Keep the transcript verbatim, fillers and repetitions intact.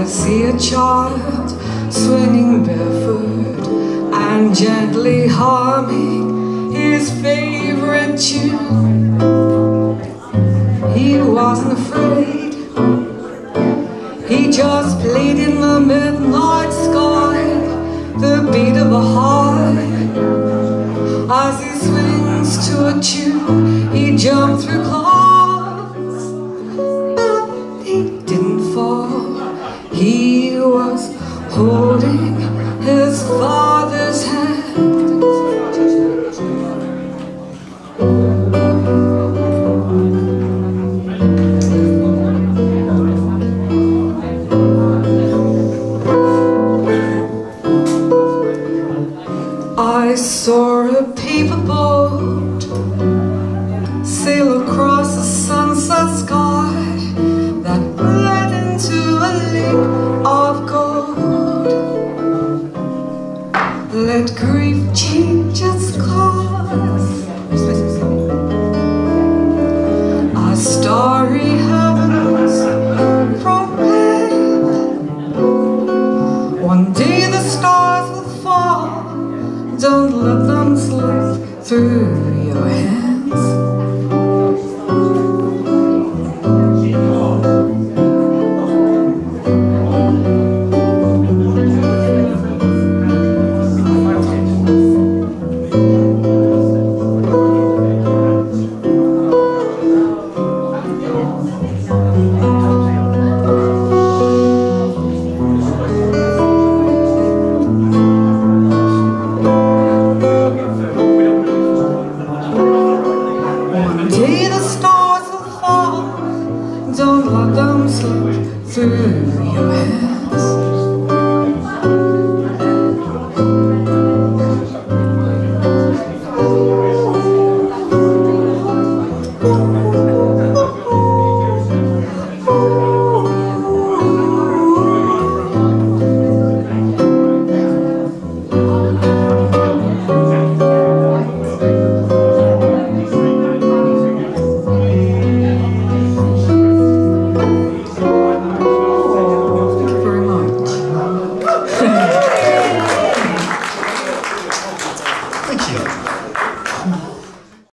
I see a child swinging barefoot and gently humming his favorite tune. He wasn't afraid, he just played in the midnight sky, the beat of a heart. As he swings to a tune, he jumped through clouds, but he didn't fall. He was holding his father's hand. I saw a paper boat sail across the sunset sky that led into a lake of gold. Let grief change its colours, our starry heavens proclaim. One day the stars will fall, don't let them slip through your hands. Don't let them slip through your hands.